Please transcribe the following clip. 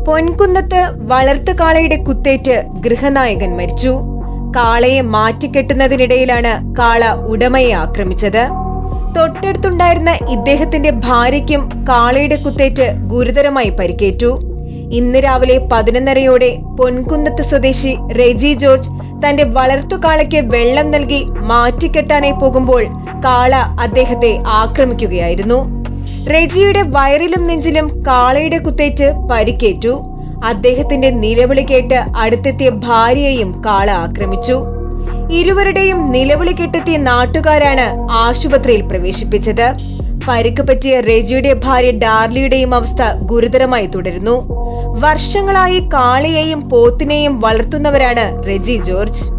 പൊൻകുന്നത്ത് വളർത്തുകാളയുടെ കുത്തേറ്റ് ഗൃഹനായകൻ മരിച്ചു. കാളയെ മാറ്റിക്കെട്ടുന്നതിനിടയിലാണ് കാള ഉടമയെ ആക്രമിച്ചത്. തൊട്ടടുത്തുണ്ടായിരുന്ന ഇദ്ദേഹത്തിന്റെ ഭാര്യയ്ക്കും കാളയുടെ കുത്തേറ്റ് ഗുരുതരമായി പരിക്കേറ്റു. ഇന്ന് രാവിലെ 11:30 പൊൻകുന്നത്ത് സ്വദേശി റെജി ജോർജ് തന്റെ വളർത്തുകാളയ്ക്ക് വെള്ളം നൽകി മാറ്റിക്കെട്ടാനായി പോകുമ്പോൾ കാള അദ്ദേഹത്തെ ആക്രമിക്കുകയായിരുന്നു. റെജിയുടെ വയറിലും നെഞ്ചിലും കാളയുടെ കുത്തേറ്റ് പരിക്കേറ്റു. അദ്ദേഹത്തിന്റെ നിലവിളി കേട്ട് അടുത്തെത്തിയ ഭാര്യയെയും കാള ആക്രമിച്ചു. ഇരുവരുടെയും നിലവിളി കേട്ടെത്തിയ നാട്ടുകാരാണ് ആശുപത്രിയിൽ പ്രവേശിപ്പിച്ചത്. പരിക്ക് പറ്റിയ റെജിയുടെ ഭാര്യ ഡാർലിയുടെയും അവസ്ഥ ഗുരുതരമായി തുടരുന്നു. വർഷങ്ങളായി കാളയെയും പോത്തിനെയും വളർത്തുന്നവരാണ് റെജി ജോർജ്.